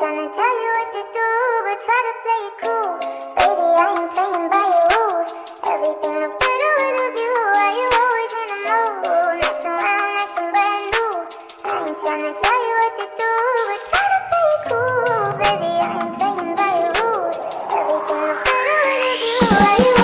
tryna tell you what to do, but try to play it cool. Baby, I ain't playing by your rules. Everything look better with a view. Why you always in the mood? Messing around like I'm brand new. I ain't tryna tell you what to do, but try to play it cool. Baby, I ain't playing by your rules. Everything look better with a view. Why you